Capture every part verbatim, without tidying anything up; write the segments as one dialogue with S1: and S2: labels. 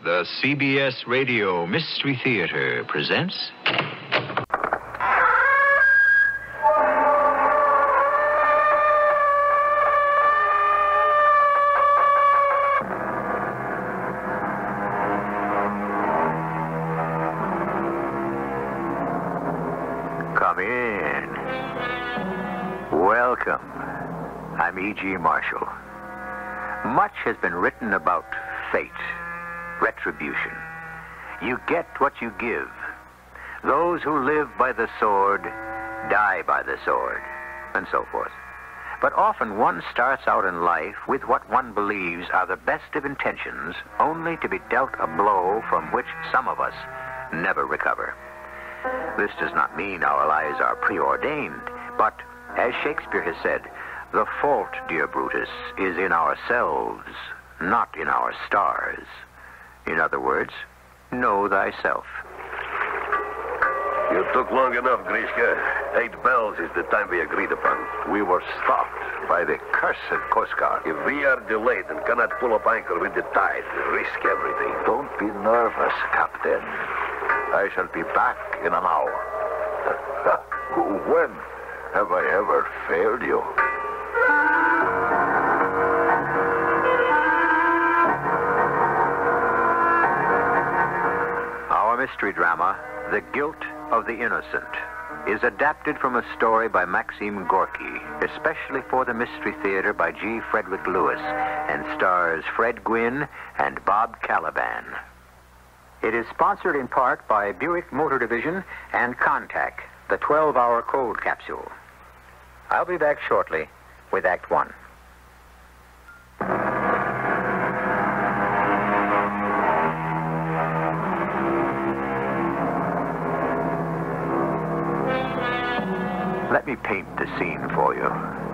S1: The C B S Radio Mystery Theater presents...
S2: Come in. Welcome. I'm E G. Marshall. Much has been written about fate, retribution. You get what you give. Those who live by the sword die by the sword, and so forth. But often one starts out in life with what one believes are the best of intentions, only to be dealt a blow from which some of us never recover. This does not mean our lives are preordained, but, as Shakespeare has said, the fault, dear Brutus, is in ourselves, not in our stars. In other words, know thyself.
S3: You took long enough, Grishka. Eight bells is the time we agreed upon.
S4: We were stopped by the cursed Coast Guard.
S3: If we are delayed and cannot pull up anchor with the tide, we risk everything.
S4: Don't be nervous, Captain. I shall be back in an hour. When have I ever failed you?
S2: Our mystery drama, The Guilt of the Innocent, is adapted from a story by Maxim Gorky, especially for the Mystery Theater by G. Frederick Lewis, and stars Fred Gwynne and Bob Caliban. It is sponsored in part by Buick Motor Division and Contact, the twelve-hour cold capsule. I'll be back shortly with Act One. Let me paint the scene for you.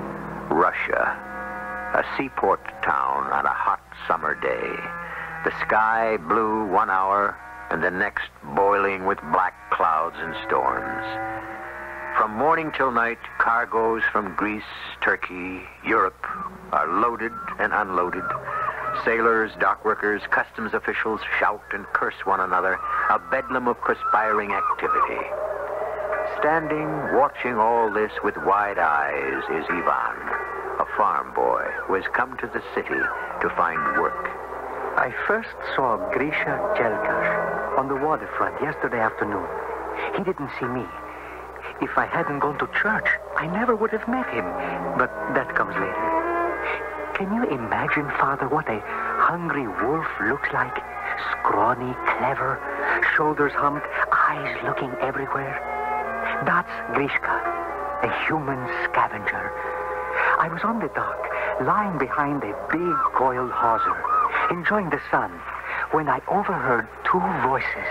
S2: Russia, a seaport town on a hot summer day. The sky blue one hour, and the next boiling with black clouds and storms. From morning till night, cargoes from Greece, Turkey, Europe are loaded and unloaded. Sailors, dock workers, customs officials shout and curse one another, a bedlam of perspiring activity. Standing, watching all this with wide eyes is Ivan, a farm boy who has come to the city to find work.
S5: I first saw Grisha Jelkash on the waterfront yesterday afternoon. He didn't see me. If I hadn't gone to church, I never would have met him. But that comes later. Can you imagine, Father, what a hungry wolf looks like? Scrawny, clever, shoulders humped, eyes looking everywhere. That's Grishka, a human scavenger. I was on the dock, lying behind a big coiled hawser, enjoying the sun, when I overheard two voices.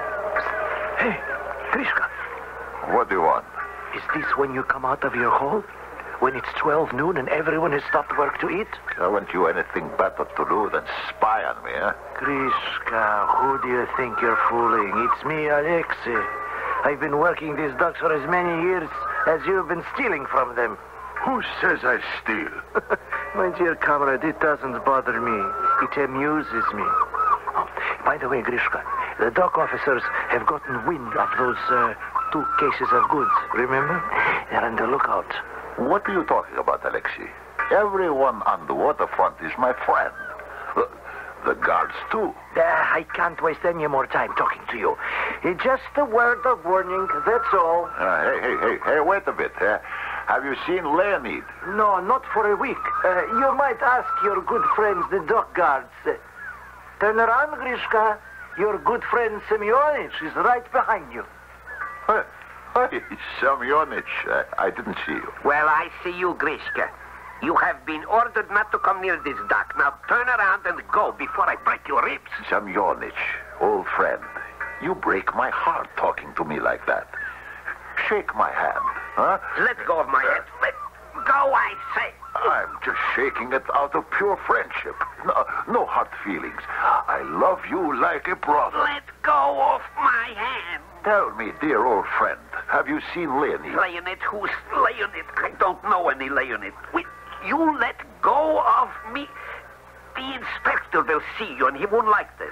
S4: Hey, Grishka. What do you want?
S5: Is this when you come out of your hole? When it's twelve noon and everyone has stopped work to eat?
S4: Haven't you anything better to do than spy on me, eh?
S5: Grishka, who do you think you're fooling? It's me, Alexei. I've been working these docks for as many years as you've been stealing from them.
S4: Who says I steal?
S5: My dear comrade, it doesn't bother me. It amuses me. Oh, by the way, Grishka, the dock officers have gotten wind of those uh, two cases of goods, remember? They're on the lookout.
S4: What are you talking about, Alexei? Everyone on the waterfront is my friend. The, the guards, too.
S5: Uh, I can't waste any more time talking to you. It's just a word of warning, that's all.
S4: Uh, hey, hey, hey, hey, wait a bit. Uh, have you seen Leonid?
S5: No, not for a week. Uh, you might ask your good friends, the dock guards. Uh, turn around, Grishka. Your good friend Semyonich is right behind you.
S4: Hey, hey Semyonich, uh, I didn't see you.
S6: Well, I see you, Grishka. You have been ordered not to come near this dock. Now turn around and go before I break your ribs.
S4: Semyonich, old friend, you break my heart talking to me like that. Shake my hand, huh?
S6: Let go of my hand. Let go, I say.
S4: I'm just shaking it out of pure friendship. No, no hard feelings. I love you like a brother.
S6: Let go of my hand.
S4: Tell me, dear old friend, have you seen Leonid?
S6: Leonid? Who's Leonid? I don't know any Leonid. Will you let go of me? The inspector will see you, and he won't like this.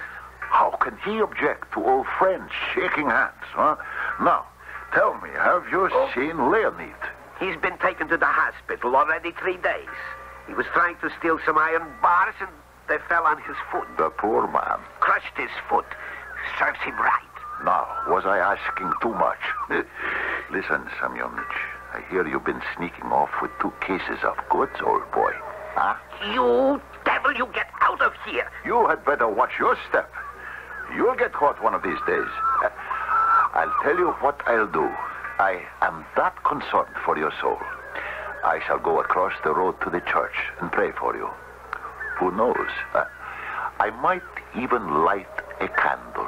S4: How can he object to old friends shaking hands, huh? Now, tell me, have you
S6: Oh.
S4: seen Leonid?
S6: He's been taken to the hospital already three days. He was trying to steal some iron bars and they fell on his foot.
S4: The poor man.
S6: Crushed his foot. Serves him right.
S4: Now, was I asking too much? Listen, Semyonich, I hear you've been sneaking off with two cases of goods, old boy. Huh?
S6: You devil, you get out of here.
S4: You had better watch your step. You'll get caught one of these days. I'll tell you what I'll do. I am that concerned for your soul. I shall go across the road to the church and pray for you. Who knows? Uh, I might even light a candle.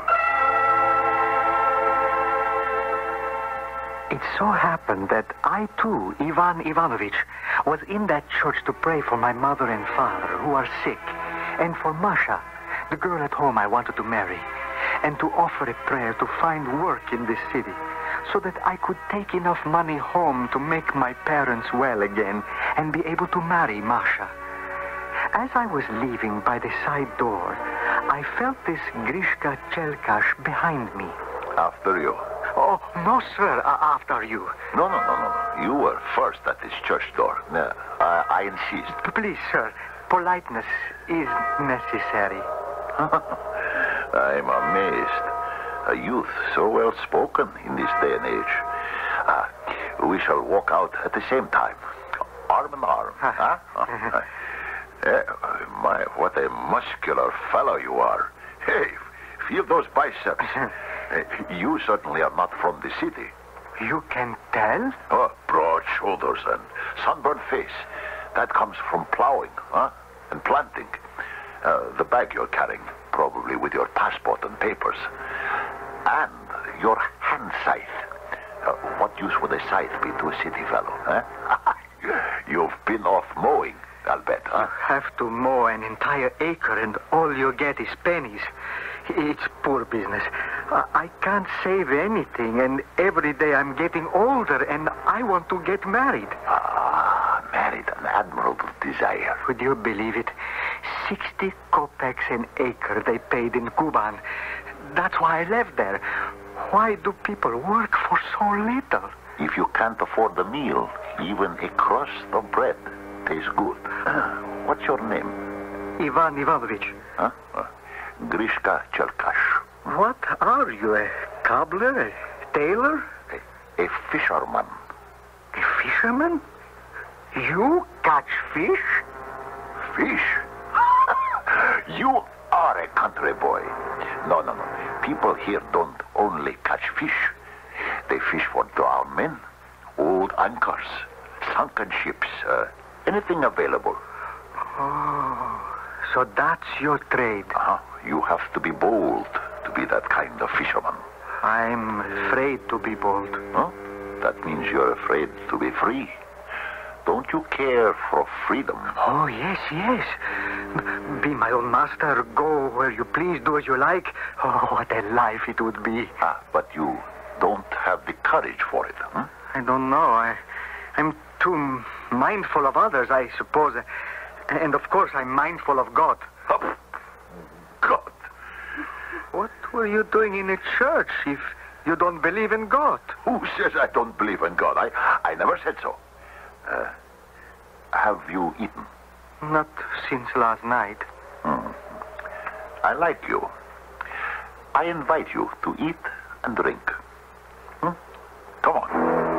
S5: It so happened that I, too, Ivan Ivanovich, was in that church to pray for my mother and father, who are sick, and for Masha, the girl at home I wanted to marry, and to offer a prayer to find work in this city, so that I could take enough money home to make my parents well again and be able to marry Masha. As I was leaving by the side door, I felt this Grishka Chelkash behind me.
S4: After you.
S5: Oh, no, sir, uh, after you.
S4: No, no, no, no. You were first at this church door. No, I, I insist.
S5: Please, sir, politeness is necessary.
S4: I'm amazed. A youth so well spoken in this day and age. Uh, we shall walk out at the same time. Arm in arm. Huh? uh, my, what a muscular fellow you are. Hey, feel those biceps. Uh, you certainly are not from the city.
S5: You can tell?
S4: Oh, broad shoulders and sunburned face. That comes from plowing, huh? And planting. Uh, the bag you're carrying, probably with your passport and papers. And your hand scythe. Uh, what use would a scythe be to a city fellow, huh? You've been off mowing, I'll bet, huh?
S5: You have to mow an entire acre and all you get is pennies. It's poor business. Uh, I can't save anything, and every day I'm getting older, and I want to get married.
S4: Ah, married, an admirable desire.
S5: Would you believe it? Sixty kopecks an acre they paid in Kuban. That's why I left there. Why do people work for so little?
S4: If you can't afford a meal, even a crust of bread tastes good. Uh, what's your name?
S5: Ivan Ivanovich.
S4: Huh? Uh, Grishka Chelkash.
S5: What are you, a cobbler, a tailor?
S4: A, a fisherman.
S5: A fisherman? You catch fish?
S4: Fish? You are a country boy. No, no, no. People here don't only catch fish. They fish for drowned men, old anchors, sunken ships, uh, anything available.
S5: Oh, so that's your trade.
S4: Uh-huh. You have to be bold to be that kind of fisherman.
S5: I'm afraid to be bold.
S4: Huh? That means you're afraid to be free. Don't you care for freedom?
S5: Oh, yes, yes. Be my own master, go where you please, do as you like. Oh, what a life it would be.
S4: Ah, but you don't have the courage for it, huh?
S5: I don't know. I, I'm too mindful of others, I suppose. And, of course, I'm mindful of God.
S4: Oh, God.
S5: What were you doing in a church if you don't believe in God?
S4: Who says I don't believe in God? I, I never said so. Uh, have you eaten?
S5: Not since last night.
S4: Hmm. I like you. I invite you to eat and drink. Hmm? Come on.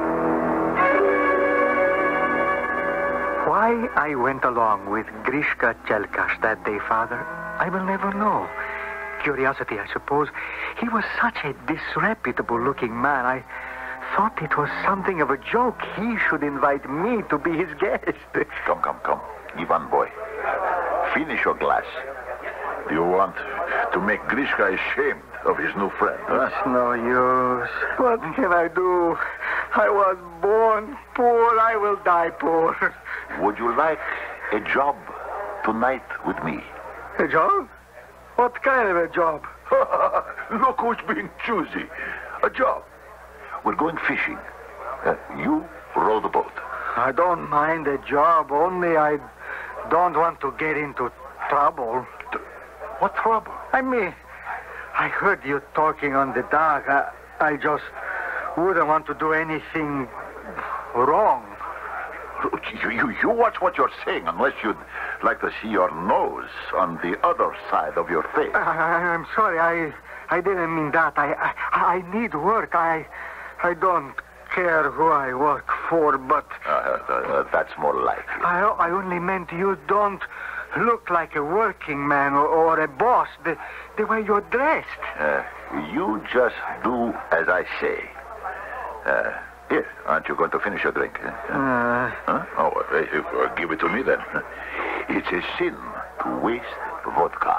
S5: Why I went along with Grishka Chelkash that day, Father, I will never know. Curiosity, I suppose. He was such a disreputable-looking man. I thought it was something of a joke. He should invite me to be his guest.
S4: Come, come, come. Ivan boy, finish your glass. You want to make Grishka ashamed of his new friend, huh?
S5: It's no use. What can I do? I was born poor. I will die poor.
S4: Would you like a job tonight with me?
S5: A job? What kind of a job?
S4: Look who's being choosy. A job. We're going fishing. Uh, you row the boat.
S5: I don't mind a job, only I don't want to get into trouble.
S4: What trouble?
S5: I mean, I heard you talking on the dock. I, I just wouldn't want to do anything wrong.
S4: You, you, you watch what you're saying, unless you'd like to see your nose on the other side of your face.
S5: I, I'm sorry. I I didn't mean that. I, I I need work. I I don't care who I work for, but...
S4: Uh, uh, that's more like it.
S5: I, I only meant you don't look like a working man or, or a boss the, the way you're dressed.
S4: Uh, you just do as I say. Uh, here, aren't you going to finish your drink?
S5: Uh,
S4: huh? Oh, uh, uh, give it to me then. It's a sin to waste vodka.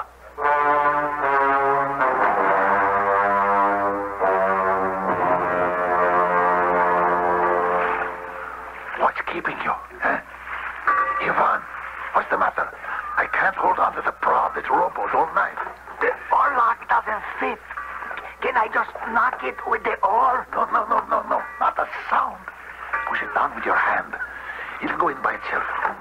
S4: What's keeping you? Huh? Ivan, what's the matter? I can't hold on to the prow of this rowboat all night.
S7: The oarlock doesn't fit. Can I just knock it with the oar?
S4: No, no, no, no, no. Not a sound. Push it down with your hand. It'll go in by itself.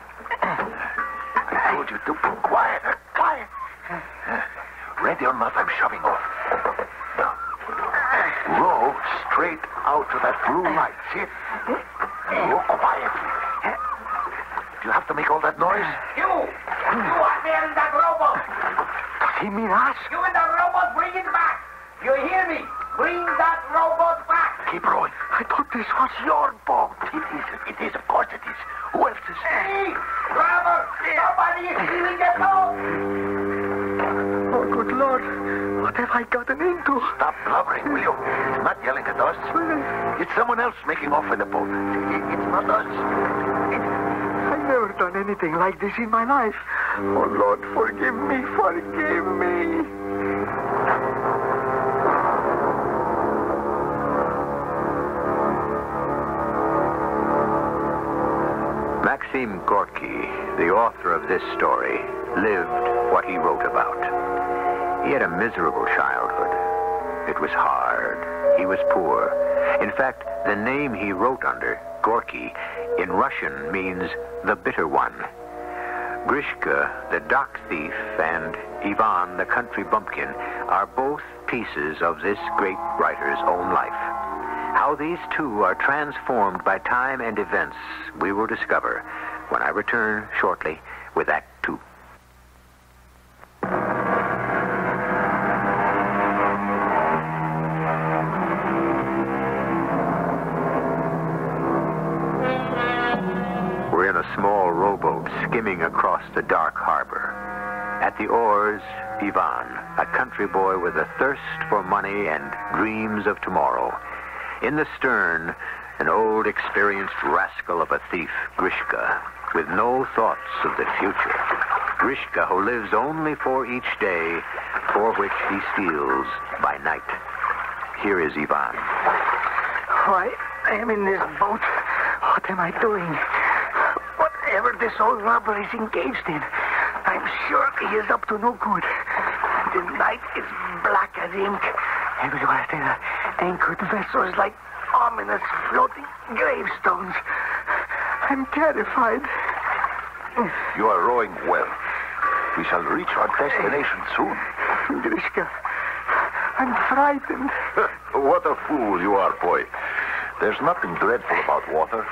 S4: I told you to be quiet. Quiet. Ready or not, I'm shoving off. Now, row straight out to that blue light. See it? Row quietly. Do you have to make all that noise?
S6: You! You are there in that rowboat!
S5: does he mean us?
S6: You in that rowboat, bring it back! You hear me? Bring that rowboat back!
S4: Keep rowing.
S5: I thought this was
S4: Your boat. It is. It is. Of course it is. Who else is?
S6: Hey! Driver! Somebody is stealing the boat!
S5: Oh, good Lord. What have I gotten into?
S4: Stop blubbering, will you? It's not yelling at us. It's someone else making off with the boat. It's not us.
S5: I've never done anything like this in my life. Oh, Lord, forgive me, forgive me.
S2: Maxim Gorky, the author of this story, lived what he wrote about. He had a miserable childhood. It was hard. He was poor. In fact, the name he wrote under, Gorky, in Russian means the bitter one. Grishka, the dock thief, and Ivan, the country bumpkin, are both pieces of this great writer's own life. How these two are transformed by time and events, we will discover when I return shortly with Act Two. We're in a small rowboat skimming across the dark harbor. At the oars, Ivan, a country boy with a thirst for money and dreams of tomorrow. In the stern, an old, experienced rascal of a thief, Grishka, with no thoughts of the future. Grishka, who lives only for each day, for which he steals by night. Here is Ivan.
S5: Why, I am in this boat. What am I doing? Whatever this old robber is engaged in, I'm sure he is up to no good. The night is black as ink. Everywhere there are anchored vessels like ominous floating gravestones. I'm terrified.
S4: You are rowing well. We shall reach our destination soon.
S5: Grishka, I'm frightened.
S4: What a fool you are, boy. There's nothing dreadful about water.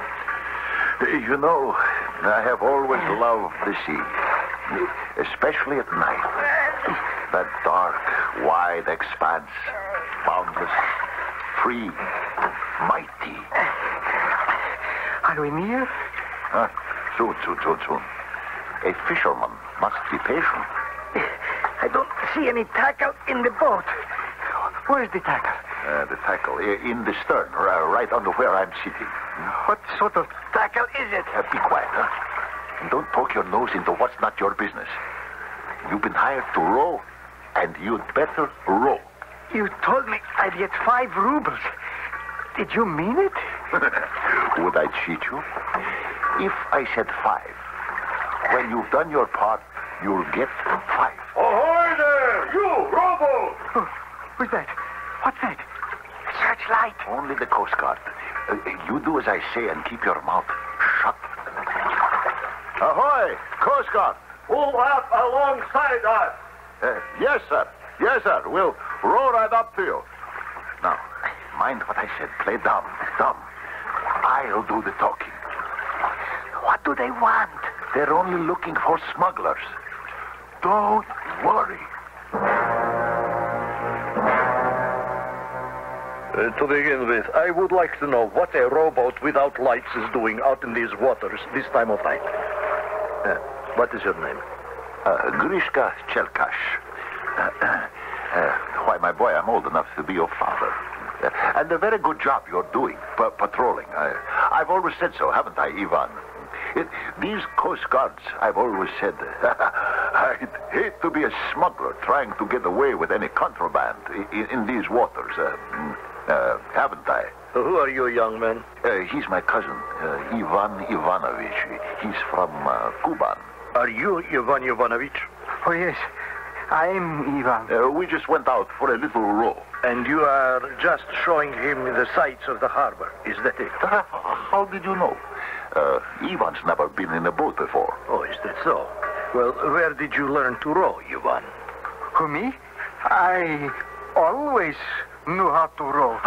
S4: You know, I have always loved the sea, especially at night. That dark, wide expanse, boundless, free, mighty.
S5: Are we near?
S4: Huh? Soon, soon, soon, soon. A fisherman must be patient.
S5: I don't see any tackle in the boat. Where's the tackle?
S4: Uh, the tackle i- in the stern, r- right under where I'm sitting.
S5: What sort of tackle is it?
S4: Uh, be quiet, huh? And don't poke your nose into what's not your business. You've been hired to row, and you'd better row.
S5: You told me I'd get five rubles. Did you mean it?
S4: Would I cheat you? If I said five, when you've done your part, you'll get five.
S3: Ahoy there, you rowboat!
S5: Oh, who's that? What's that? Searchlight.
S4: Only the Coast Guard. Uh, you do as I say and keep your mouth shut. Ahoy, Coast Guard.
S3: Pull up alongside us.
S4: Uh, yes, sir. Yes, sir. We'll row right up to you. Now, mind what I said. Play dumb. Dumb. I'll do the talking.
S7: What do they want?
S4: They're only looking for smugglers. Don't worry.
S8: Uh, to begin with, I would like to know what a rowboat without lights is doing out in these waters this time of night. Uh, what is your name?
S4: Uh, Grishka Chelkash. Uh, uh, uh, why, my boy, I'm old enough to be your father. Uh, and a very good job you're doing, pa- patrolling. I, I've always said so, haven't I, Ivan? It, these Coast Guards, I've always said, I'd hate to be a smuggler trying to get away with any contraband in, in these waters, uh, uh, haven't I?
S8: Uh, who are you, young man?
S4: Uh, he's my cousin, uh, Ivan Ivanovich. He's from uh, Kuban.
S8: Are you Ivan Ivanovich?
S5: Oh, yes. I'm Ivan.
S4: Uh, we just went out for a little row.
S8: And you are just showing him the sights of the harbor. Is that it?
S4: How did you know? Uh, Ivan's never been in a boat before.
S8: Oh, is that so? Well, where did you learn to row, Ivan?
S5: Who, me? I always knew how to row.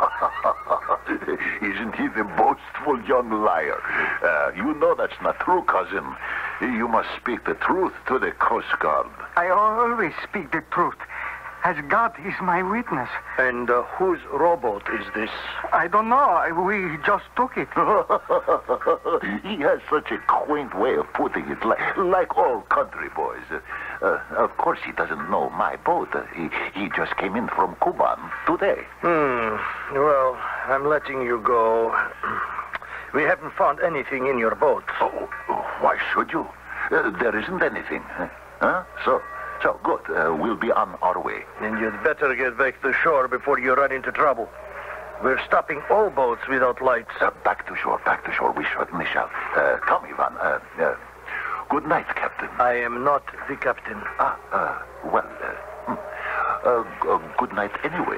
S4: Isn't he the boastful young liar? Uh, you know that's not true, cousin. You must speak the truth to the Coast Guard.
S5: I always speak the truth, as God is my witness.
S8: And uh, whose rowboat is this?
S5: I don't know. I- We just took it.
S4: He has such a quaint way of putting it, like, like all country boys. Uh, uh, of course, he doesn't know my boat. Uh, he, he just came in from Kuban today.
S8: Hmm. Well, I'm letting you go. We haven't found anything in your boat.
S4: Oh, why should you? Uh, there isn't anything. Huh? Huh? So, so good. Uh, we'll be on our way.
S8: And you'd better get back to shore before you run into trouble. We're stopping all boats without lights.
S4: Uh, back to shore, back to shore. We certainly shall. Uh, come, Ivan. Uh, uh, good night, Captain.
S8: I am not the captain.
S4: Ah, uh, well, uh, hmm. uh, g- uh, good night anyway.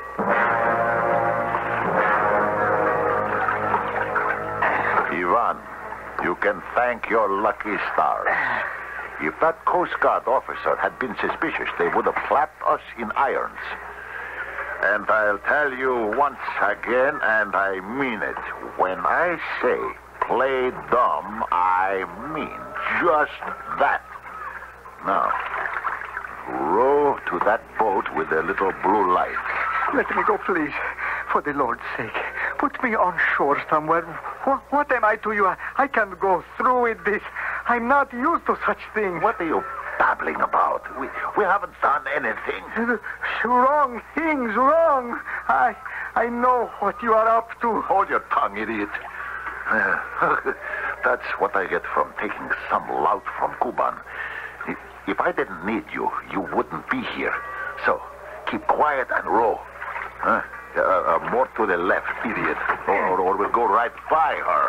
S4: Ivan, you can thank your lucky stars. If that Coast Guard officer had been suspicious, they would have clapped us in irons. And I'll tell you once again, and I mean it, when I say play dumb, I mean just that. Now, row to that boat with a little blue light.
S5: Let me go, please. For the Lord's sake. Put me on shore somewhere. What, what am I to you? I, I can't go through with this. I'm not used to such things.
S4: What are you babbling about? We, we haven't done anything.
S5: Wrong things, wrong. I I know what you are up to.
S4: Hold your tongue, idiot. Uh, that's what I get from taking some lout from Kuban. If, if I didn't need you, you wouldn't be here. So, keep quiet and row. Huh? Uh, uh, more to the left, idiot. Or, or, or we'll go right by her.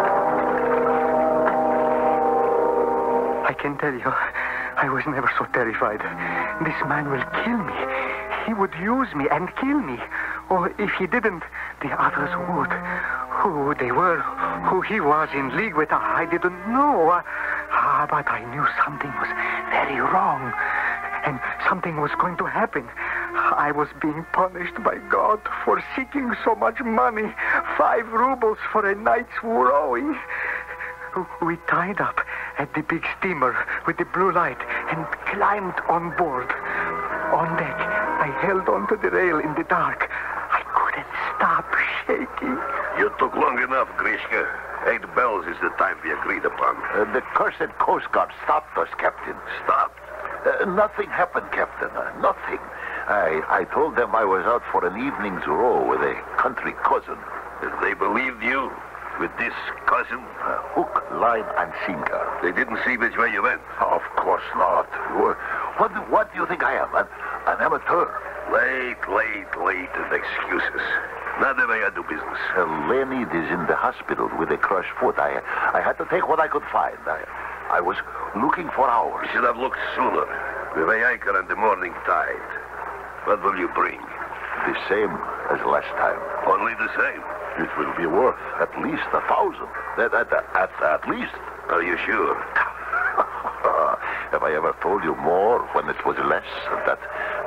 S5: I can tell you, I was never so terrified. This man will kill me. He would use me and kill me. Or if he didn't, the others would. Who they were, who he was in league with, I didn't know. Ah, but I knew something was very wrong. And something was going to happen. I was being punished by God for seeking so much money. Five rubles for a night's rowing. We tied up at the big steamer with the blue light and climbed on board. On deck, I held onto the rail in the dark. I couldn't stop shaking.
S3: You took long enough, Grishka. Eight bells is the time we agreed upon.
S4: Uh, the cursed Coast Guard stopped us, Captain.
S3: Stopped.
S4: Uh, nothing happened, Captain. Uh, nothing. I, I told them I was out for an evening's row with a country cousin.
S3: They believed you with this cousin?
S4: Uh, hook, line, and sinker.
S3: They didn't see which way you went.
S4: Of course not. What, do- what do you think I am? An, an amateur?
S3: Late, late, late, and excuses. Not the way I do business.
S4: Uh, Leonid is in the hospital with a crushed foot. I, I had to take what I could find. I, I was looking for hours.
S3: You should have looked sooner. We weigh anchor on the morning tide. What will you bring?
S4: The same as last time.
S3: Only the same.
S4: It will be worth at least a thousand. At, at, at, at least.
S3: Are you sure?
S4: Have I ever told you more when it was less? That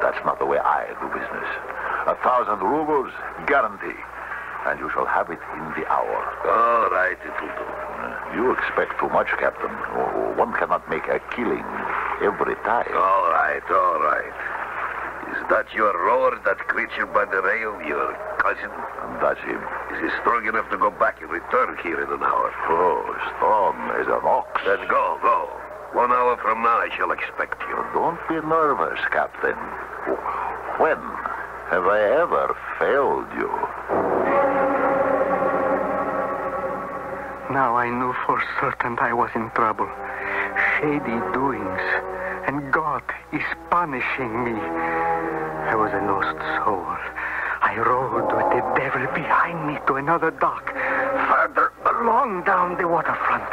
S4: that's not the way I do business. A thousand rubles, guarantee. And you shall have it in the hour.
S3: All right, it will do.
S4: Uh, you expect too much, Captain. Oh, one cannot make a killing every time.
S3: All right, all right. Is that your rower, that creature by the rail, your cousin?
S4: That's him.
S3: Is he strong enough to go back and return here in an hour?
S4: Oh, strong as an ox.
S3: Then go, go. One hour from now, I shall expect you.
S4: Don't be nervous, Captain. When have I ever failed you?
S5: Now I knew for certain I was in trouble. Shady doings. And God is punishing me. I was a lost soul. I rode with the devil behind me to another dock, further along down the waterfront.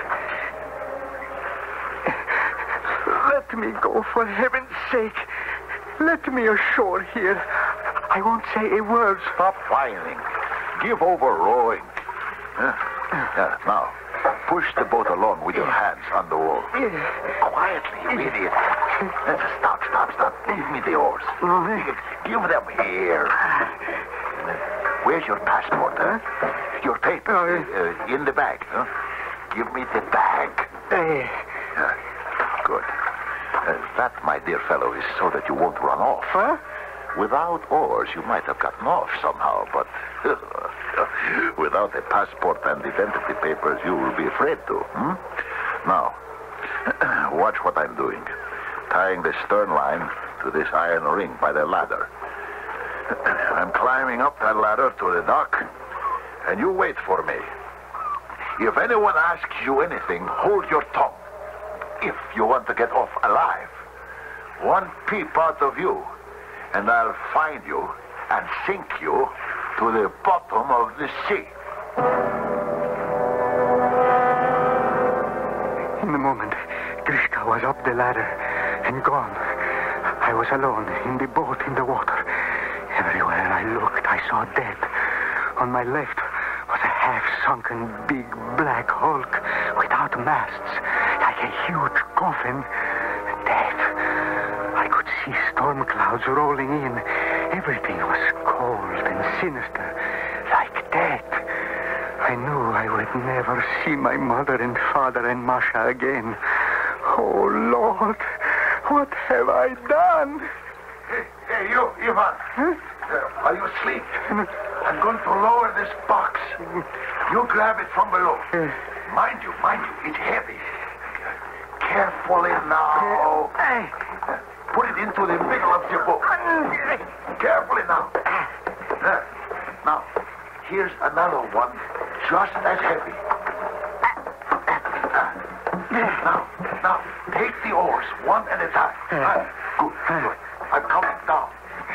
S5: Let me go, for heaven's sake. Let me ashore here. I won't say a word.
S4: Stop whining. Give over rowing. Huh? Yeah, now, push the boat along with your hands on the wall. Quietly, you idiot. Stop, stop, stop. Give me the oars. Give them here. Where's your passport, huh? Your paper, uh, in the bag, huh? Give me the bag. Uh, good. Uh, that, my dear fellow, is so that you won't run off.
S5: Huh?
S4: Without oars, you might have gotten off somehow, but without a passport and identity papers, you will be afraid to. Hmm? Now, watch what I'm doing. Tying the stern line to this iron ring by the ladder. I'm climbing up that ladder to the dock, and you wait for me. If anyone asks you anything, hold your tongue. If you want to get off alive, one peep out of you, and I'll find you and sink you to the bottom of the sea.
S5: In a moment, Grishka was up the ladder and gone. I was alone in the boat in the water. Everywhere I looked, I saw death. On my left was a half-sunken big black hulk without masts, like a huge coffin. Death. I could see storm clouds rolling in. Everything was cold and sinister, like death. I knew I would never see my mother and father and Masha again. Oh, Lord, what have I done?
S4: Hey, hey you, Ivan.
S5: Huh?
S4: Uh, are you asleep? I'm going to lower this box. You grab it from below.
S5: Uh,
S4: mind you, mind you, it's heavy. Carefully now.
S5: Uh,
S4: Put it into the middle of your boat. Carefully now. Uh, now, here's another one, just as heavy. Uh, now, now, take the oars one at a time. Uh, good, good. I'm coming down.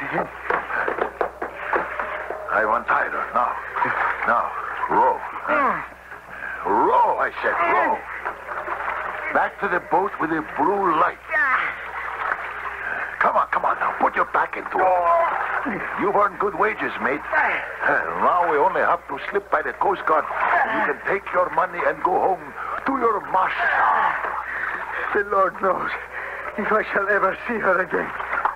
S4: I've untied her. Now, now, row. Uh, row, I said, row. Back to the boat with the blue light. Come on, come on now. Put your back into it. You've earned good wages, mate. Now we only have to slip by the Coast Guard. You can take your money and go home to your Masha.
S5: The Lord knows if I shall ever see her again.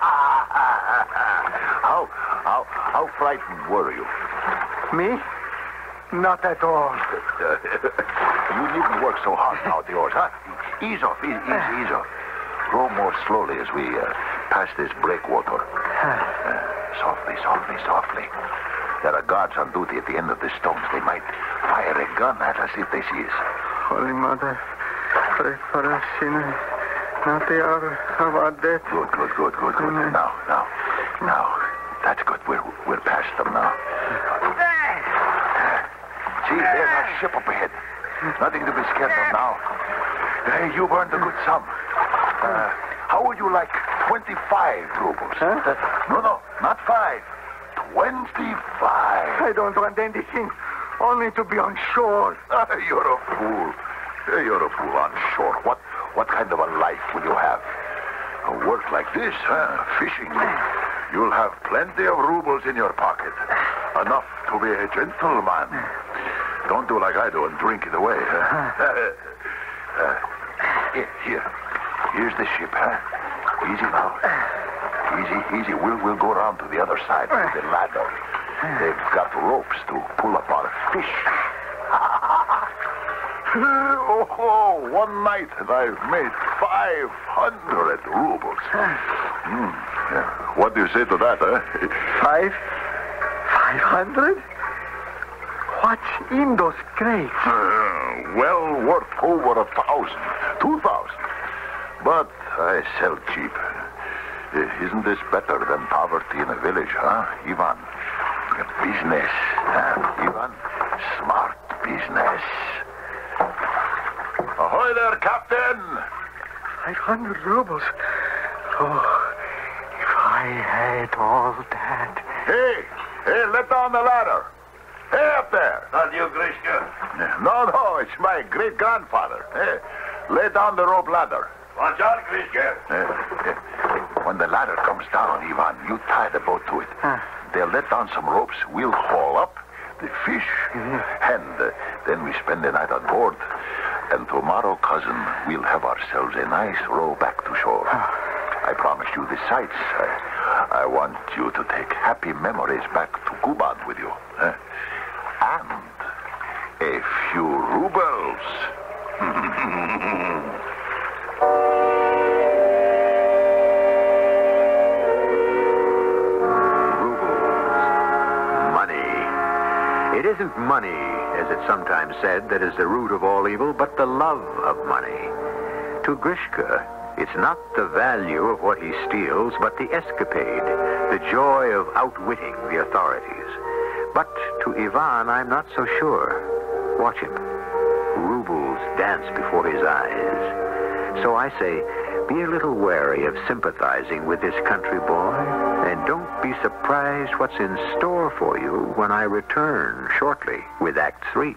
S4: How, how, how frightened were you?
S5: Me? Not at all.
S4: You needn't work so hard now, the oars, huh? Ease off, ease, ease, ease off. Row more slowly as we uh, pass this breakwater. Uh, softly, softly, softly. There are guards on duty at the end of the stones. They might fire a gun at us if they see us.
S5: Holy Mother, pray for us sinners. Not the hour of our death.
S4: Good, good, good, good, good.
S5: Amen.
S4: Now, now, now. That's good. We're, we're past them now. See, there's our ship up ahead. Nothing to be scared of now. Hey, you've earned a good sum. Uh, how would you like twenty-five rubles?
S5: Huh?
S4: Uh, no, no, not five. Twenty-five.
S5: I don't want anything. Only to be on shore.
S4: You're a fool. You're a fool on shore. What, what kind of a life will you have? A work like this, huh? Fishing. You'll have plenty of rubles in your pocket. Enough to be a gentleman. Don't do like I do and drink it away. Huh? uh, here, here. Here's the ship, huh? Easy now. Easy, easy. We'll, we'll go around to the other side with the ladder. They've got ropes to pull up our fish. oh, oh, one night and I've made five hundred rubles. Mm, yeah. What do you say to that, eh?
S5: Five? Five hundred? What's in those crates?
S4: Uh, well worth over a thousand. Two thousand. But I sell cheap. Uh, Isn't this better than poverty in a village, huh, Ivan? Business, huh, Ivan? Smart business. Ahoy there, Captain!
S5: Five hundred rubles. Oh, if I had all that.
S4: Hey, hey, let down the ladder. Hey, up there.
S3: Not you, Grishka.
S4: No, no, it's my great-grandfather. Hey, lay down the rope ladder.
S3: Watch out, Grishka.
S4: Hey, hey. When the ladder comes down, Ivan, you tie the boat to it.
S5: Huh.
S4: They'll let down some ropes. We'll haul up the fish.
S5: Mm-hmm.
S4: And uh, then we spend the night on board. And tomorrow, cousin, we'll have ourselves a nice row back to shore. I promise you the sights. I, I want you to take happy memories back to Kuban with you. Eh? And a few rubles.
S2: It isn't money, as it's sometimes said, that is the root of all evil, but the love of money. To Grishka, it's not the value of what he steals, but the escapade, the joy of outwitting the authorities. But to Ivan, I'm not so sure. Watch him. Rubles dance before his eyes. So I say, be a little wary of sympathizing with this country boy, and don't be surprised what's in store for you when I return shortly with Act Three.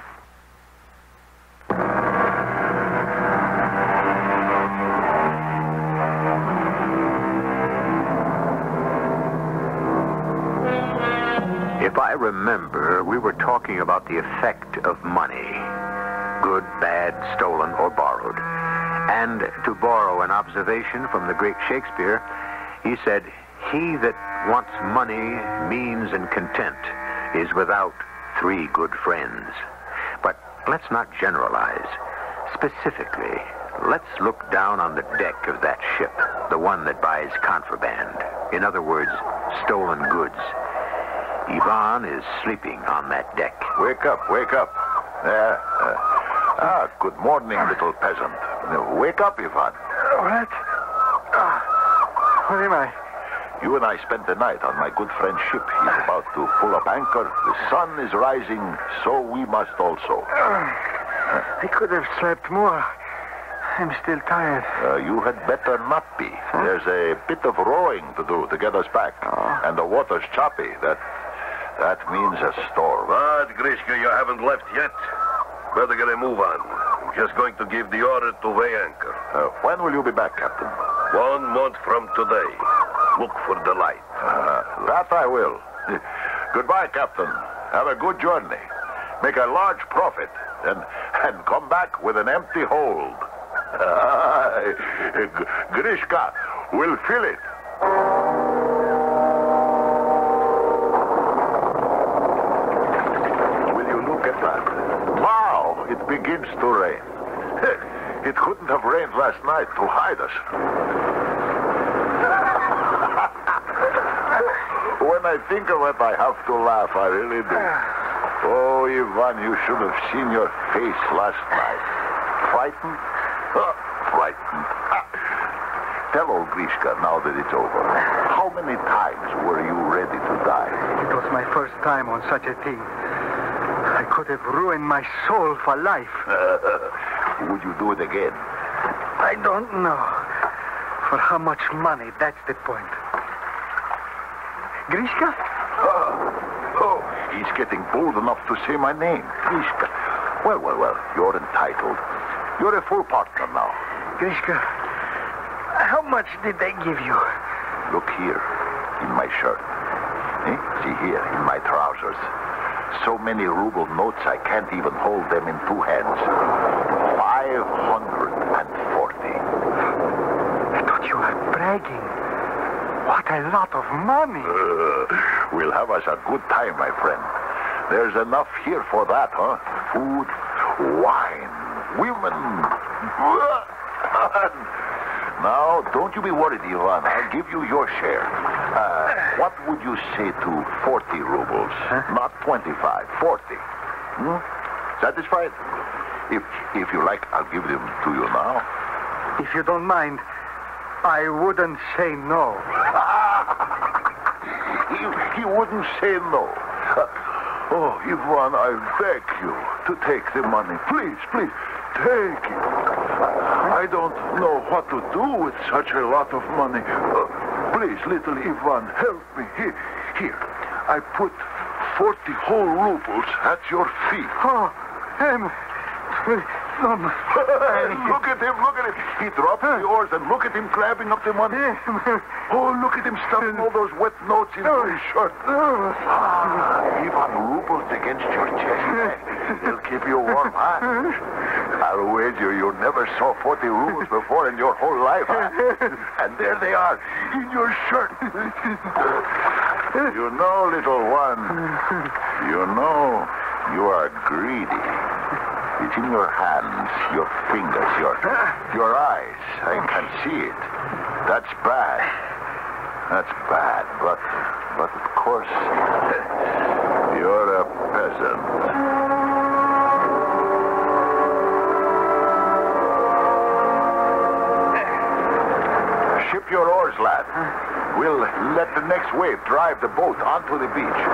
S2: If I remember, we were talking about the effect of money. Good, bad, stolen, or borrowed. And to borrow an observation from the great Shakespeare, he said, "He that wants money, means, and content is without three good friends." But let's not generalize. Specifically, let's look down on the deck of that ship, the one that buys contraband. In other words, stolen goods. Ivan is sleeping on that deck.
S4: Wake up, wake up. Yeah. Uh, ah, good morning, little peasant. Now, wake up, Ivan.
S5: What? Ah, what am I?
S4: You and I spent the night on my good friend's ship. He's about to pull up anchor. The sun is rising, so we must also.
S5: I could have slept more. I'm still tired.
S4: Uh, you had better not be.
S5: Huh?
S4: There's a bit of rowing to do to get us back.
S5: Oh.
S4: And the water's choppy. That that means a storm.
S3: But, Grishka, you haven't left yet. Better get a move on. I'm just going to give the order to weigh anchor.
S4: Uh, when will you be back, Captain?
S3: One month from today. Look for the light.
S4: Uh, that I will. Goodbye, Captain. Have a good journey. Make a large profit. And, and come back with an empty hold. Grishka will fill it. Will you look at that? Wow, it begins to rain. It couldn't have rained last night to hide us. When I think of it, I have to laugh. I really do. Oh, Ivan, you should have seen your face last night. Frightened? Huh, frightened. Tell old Grishka now that it's over. How many times were you ready to die?
S5: It was my first time on such a thing. I could have ruined my soul for life.
S4: Would you do it again?
S5: I don't know. For how much money, that's the point. Grishka?
S4: Oh, oh, he's getting bold enough to say my name. Grishka. Well, well, well, you're entitled. You're a full partner now.
S5: Grishka, how much did they give you?
S4: Look here, in my shirt. Eh? See here, in my trousers. So many ruble notes, I can't even hold them in two hands. Five hundred and forty.
S5: I thought you were bragging. What a lot of money.
S4: Uh, we'll have us a good time, my friend. There's enough here for that, huh? Food, wine, women. Now, don't you be worried, Ivan. I'll give you your share. Uh, what would you say to forty rubles? Huh? Not twenty-five, forty. Hmm? Satisfied? If if you like, I'll give them to you now.
S5: If you don't mind, I wouldn't say no.
S4: he, he wouldn't say no. Uh, oh, Ivan, I beg you to take the money. Please, please, take it. I don't know what to do with such a lot of money. Uh, please, little Ivan, help me. Here, here. I put forty whole rubles at your feet.
S5: Oh, um, um,
S4: look at him, look at him. He dropped the oars and look at him grabbing up the money. Oh, look at him stuffing all those wet notes into his shirt. Ah, Ivan, rubles against your chest. They'll keep you warm, huh? I'll wager you never saw forty rubles before in your whole life, huh? And there they are, in your shirt. You know, little one, you know you are greedy. It's in your hands, your fingers, your your eyes. I can see it. That's bad. That's bad, but, but of course, you're a peasant. Ship your oars, lad. We'll let the next wave drive the boat onto the beach.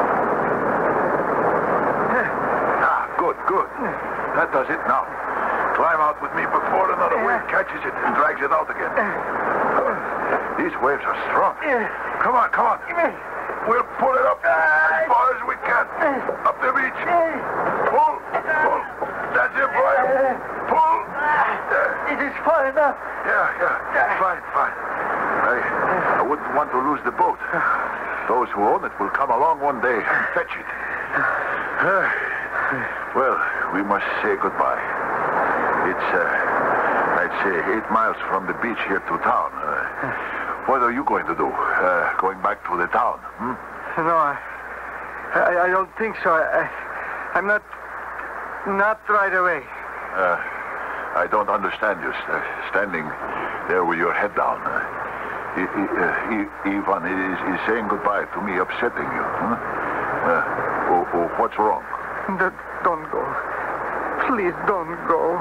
S4: Ah, good, good. That does it now. Climb out with me before another wave catches it and drags it out again. These waves are strong. Come on, come on. We'll pull it up as far as we can. Up the beach. Pull, pull. That's it, boy. Pull.
S5: It is far enough.
S4: Yeah, yeah. Fine, fine. I, I wouldn't want to lose the boat. Those who own it will come along one day and fetch it. Uh, well, we must say goodbye. It's, uh, I'd say, eight miles from the beach here to town. Uh, what are you going to do? Uh, going back to the town? Hmm?
S5: No, I, I, I don't think so. I, I'm not, not right away.
S4: Uh, I don't understand you, uh, standing there with your head down. Uh, I, I, uh, Ivan is, is saying goodbye to me, upsetting you. Huh? Uh, oh, oh, what's wrong?
S5: D- don't go. Please don't go.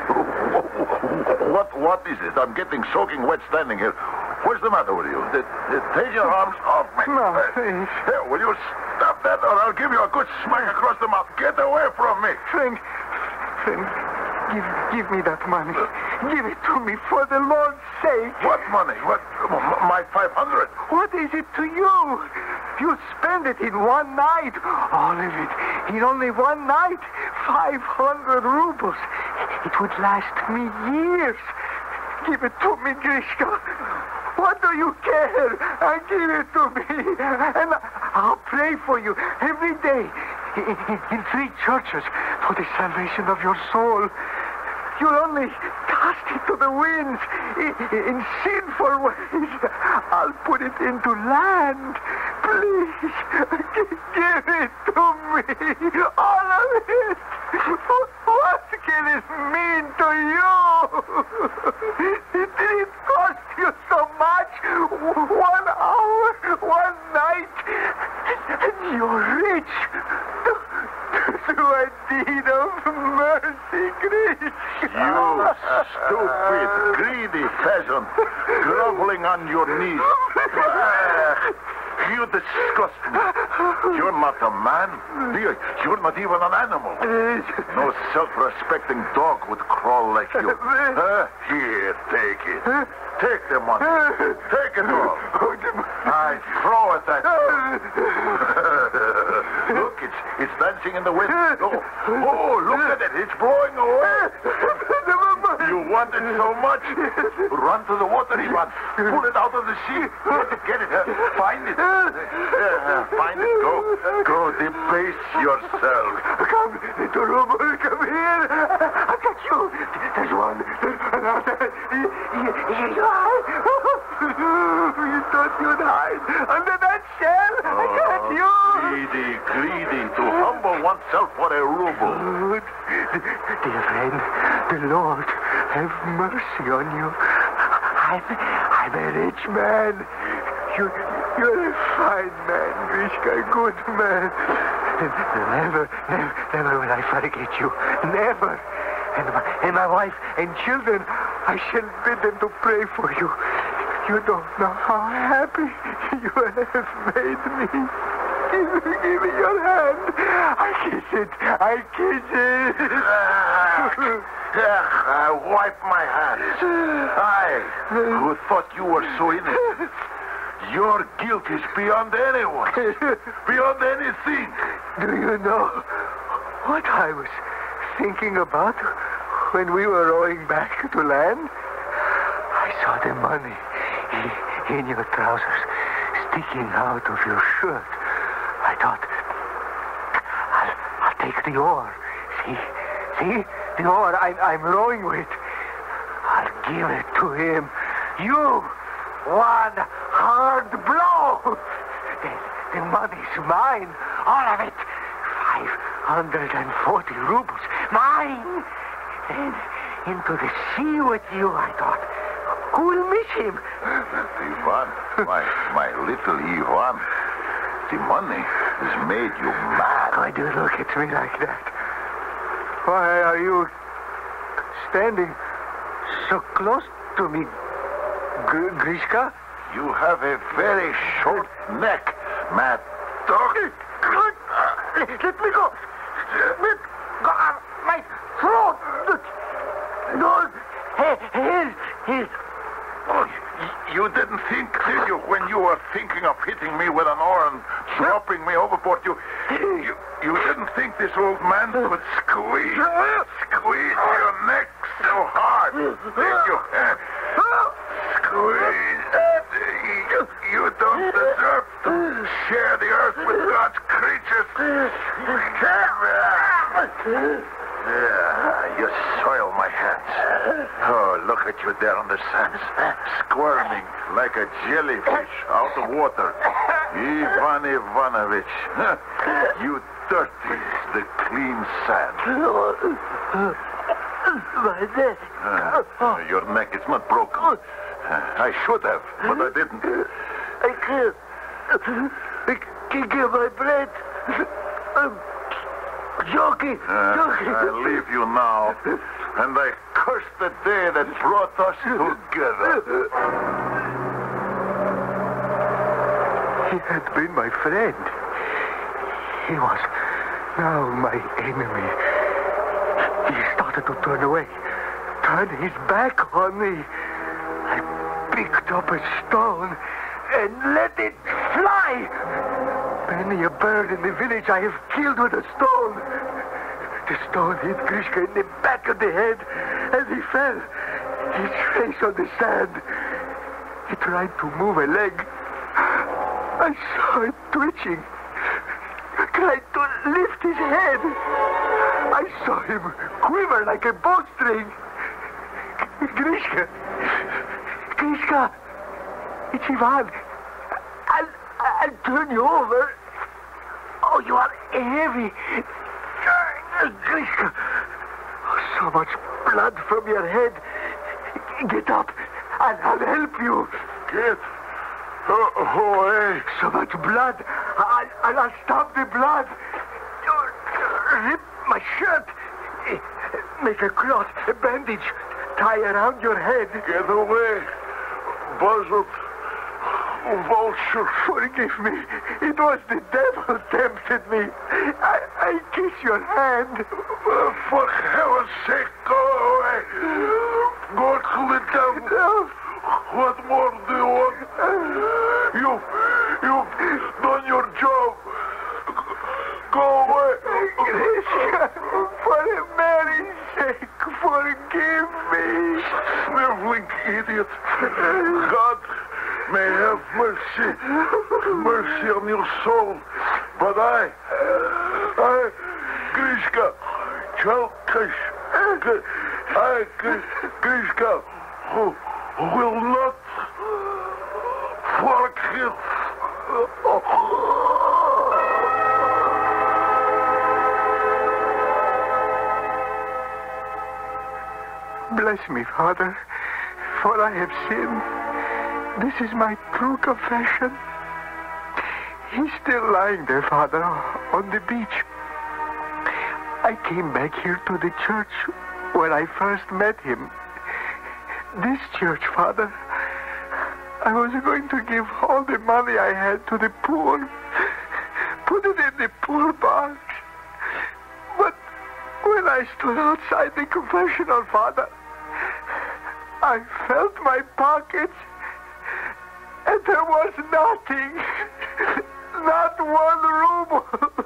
S4: What, what is it? I'm getting soaking wet standing here. What's the matter with you? The, the, take your arms off me.
S5: No,
S4: uh,
S5: please.
S4: Here, will you stop that or I'll give you a good smack across the mouth. Get away from me.
S5: Frank, Frank, give, give me that money. Give it to me for the Lord's sake.
S4: What money? What? My five hundred?
S5: What is it to you? You spend it in one night. All of it. In only one night. Five hundred rubles. It would last me years. Give it to me, Grishka. What do you care? Uh, give it to me. And I'll pray for you every day in, in, in three churches for the salvation of your soul. You'll only cast it to the winds in, in sinful ways. I'll put it into land. Please, give it to me. All of it. What can it mean to you? Did it cost you so much? One hour, one night, and you're rich. Do a deed of mercy, Grishka.
S4: You stupid, greedy peasant, groveling on your knees. You disgust me. You're not a man. You're, you're not even an animal. No self-respecting dog would crawl like you. Huh? Here, take it. Take the money. Take it all. I throw it at you. Look, it's, it's dancing in the wind. Oh, oh, look at it. It's blowing away. You want it so much. Run to the water, Ivan. Pull it out of the sea. Get it, get it. Uh, find it. Uh, uh, find it. Go. Go debase yourself.
S5: Come, little Ruble, come here. I got you. There's one. Another. Here you are. You don't
S7: thought you'd hide under that shell. I got you.
S4: Greedy, greedy, to humble oneself for a ruble.
S5: Good. Dear friend, the Lord have mercy on you. I'm, I'm a rich man. You, you're a fine man, Grishka, a good man. Never, never, never will I forget you. Never. And my, and my wife and children, I shall bid them to pray for you. You don't know how happy you have made me. Give me, give me your hand. I kiss it. I kiss it.
S4: I wipe my hands. I, who thought you were so innocent. Your guilt is beyond anyone. Beyond anything.
S5: Do you know what I was thinking about when we were rowing back to land? I saw the money in, in your trousers sticking out of your shirt. I thought, I'll, I'll take the oar. See? See? The oar I'm, I'm rowing with. I'll give it to him. You! One hard blow! Then the money's mine. All of it. Five hundred and forty rubles. Mine! Then into the sea with you, I thought. Who'll miss him?
S4: Ivan, my, my little Ivan. The money has made you mad.
S5: Why do you look at me like that? Why are you standing so close to me, Gr- Grishka?
S4: You have a very short neck, mad dog.
S7: Let, let me go. Let go of my throat. No.
S5: Here, here, here.
S4: Oh, y- you didn't think, did you, when you were thinking of hitting me with an oar and dropping me overboard, you, you, you didn't think this old man could squeeze, squeeze your neck so hard, did you? Squeeze. You, you don't deserve to share the earth with God's creatures. Yeah, you soil my hands. Oh, look at you there on the sands, squirming like a jellyfish out of water. Ivan Ivanovich, you dirty the clean sand.
S5: My neck.
S4: Uh, your neck is not broken. Uh, I should have, but I didn't.
S5: I can't. I can't get my breath. I'm joking.
S4: Uh,
S5: joking.
S4: I leave you now, and I curse the day that brought us together.
S5: He had been my friend. He was now my enemy. He started to turn away, turn his back on me. I picked up a stone and let it fly. Many a bird in the village I have killed with a stone. The stone hit Grishka in the back of the head, and he fell, his face on the sand. He tried to move a leg. I saw it twitching. Tried to lift his head. I saw him quiver like a bowstring. Grishka. Grishka. It's Ivan. I'll, I'll turn you over. Oh, you are heavy. Grishka. So much blood from your head. Get up, and I'll help you.
S4: Get away.
S5: So much blood. I'll, I'll stop the blood. Rip my shirt. Make a cloth, a bandage. Tie around your head.
S4: Get away, buzzard, vulture.
S5: Forgive me. It was the devil tempted me. I, I kiss your hand.
S4: Uh, for heaven's sake, go away. Go to the devil.
S5: No.
S4: What more do you want? You, you've done your job. Go away.
S5: For Mary's sake, forgive me.
S4: Sniveling idiot. God may have mercy. Mercy on your soul. But I, I, Grishka, Chalkash, I, Grishka, who will not forget. you.
S9: Bless me, Father, for I have sinned. This is my true confession. He's still lying there, Father, on the beach. I came back here to the church where I first met him. This church, Father. I was going to give all the money I had to the poor. Put it in the poor box. But when I stood outside the confessional, Father, I felt my pockets, and there was nothing. Not one ruble.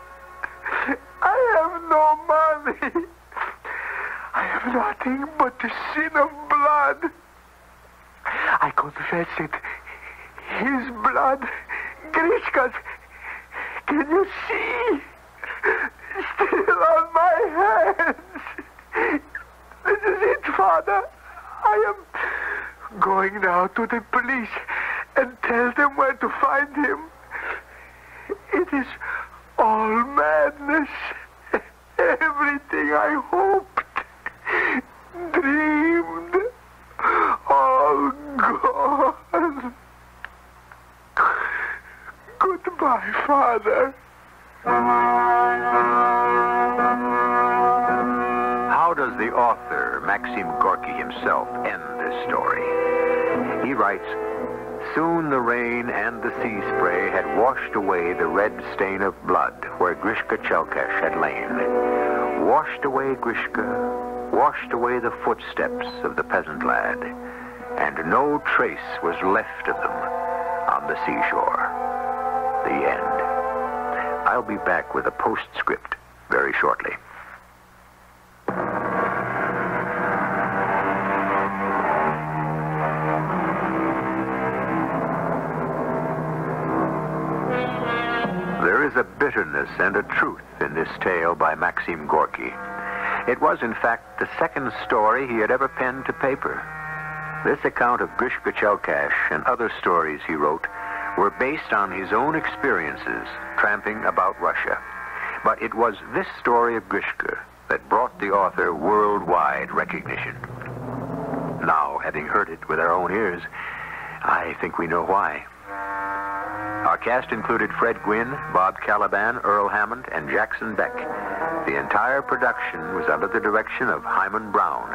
S9: I have no money. I have nothing but the sin of blood. I confess it. His blood. Grishka's. Can you see? Still on my hands. This is it, Father. I am going now to the police and tell them where to find him. It is all madness. Everything I hoped, dreamed, all gone. Goodbye, Father.
S2: How does the author, Maxim Gorky himself, end this story? He writes, soon the rain and the sea spray had washed away the red stain of blood where Grishka Chelkash had lain. Washed away Grishka, washed away the footsteps of the peasant lad, and no trace was left of them on the seashore. The end. I'll be back with a postscript very shortly. There is a bitterness and a truth in this tale by Maxim Gorky. It was, in fact, the second story he had ever penned to paper. This account of Grishka Chelkash and other stories he wrote were based on his own experiences tramping about Russia. But it was this story of Grishka that brought the author worldwide recognition. Now, having heard it with our own ears, I think we know why. Our cast included Fred Gwynne, Bob Caliban, Earl Hammond, and Jackson Beck. The entire production was under the direction of Hyman Brown.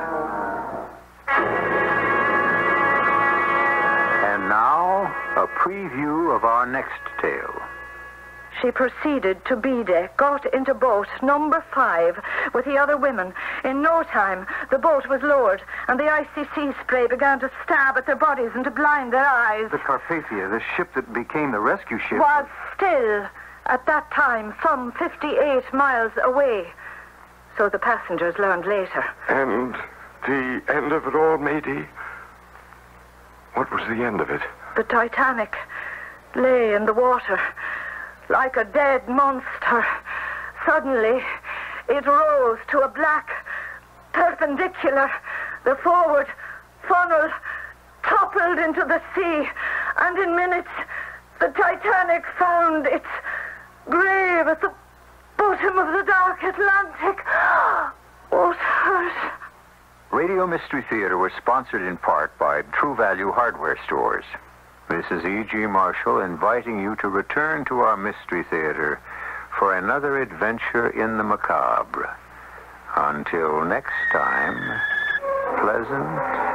S2: And now, a preview of our next tale.
S10: She proceeded to B-deck, got into boat number five with the other women. In no time, the boat was lowered, and the icy sea spray began to stab at their bodies and to blind their eyes.
S5: The Carpathia, the ship that became the rescue ship,
S10: was still, at that time, some fifty-eight miles away. So the passengers learned later.
S9: And the end of it all, matey? What was the end of it?
S10: The Titanic lay in the water like a dead monster. Suddenly, it rose to a black perpendicular. The forward funnel toppled into the sea, and in minutes, the Titanic found its grave at the bottom of the dark Atlantic. Waters.
S2: Radio Mystery Theater was sponsored in part by True Value Hardware Stores. This is E G. Marshall inviting you to return to our Mystery Theater for another adventure in the macabre. Until next time, pleasant